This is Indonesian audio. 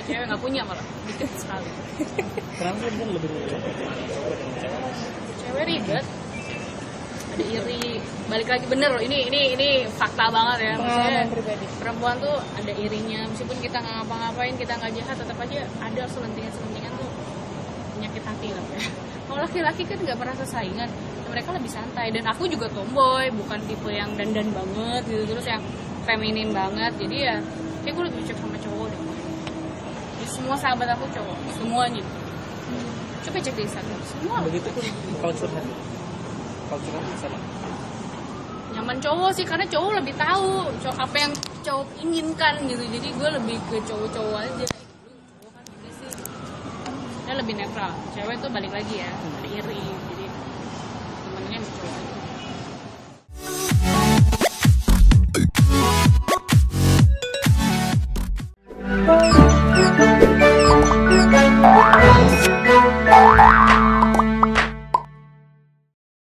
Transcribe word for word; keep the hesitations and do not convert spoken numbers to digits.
cewek nggak punya malah dikit sekali. Kenapa kan lebih ribet mana cowok dengan cewek? Cewek ribet, ada iri. Balik lagi bener loh, ini ini ini fakta banget ya. Maksudnya perempuan tuh ada irinya, meskipun kita nggak ngapa-ngapain, kita nggak jahat, tetap aja ada selentingan-selentingan tuh penyakit hati lah ya. Kalau laki-laki kan nggak pernah saingan, mereka lebih santai. Dan aku juga tomboy, bukan tipe yang dandan banget gitu, terus yang feminin banget. Jadi ya, kayak gue lebih cocok sama cowok deh. Jadi semua sahabat aku cowok, semuanya. Coba cek di Instagram, semua. Begitu pun culture-nya. Culture-nya sama. Nyaman cowok sih, karena cowok lebih tahu cowok, apa yang cowok inginkan gitu. Jadi gue lebih ke cowok-cowok aja. Cowok kan gini sih, dia lebih netral. Cewek tuh balik lagi ya, ada iri. Jadi temennya cowok aja.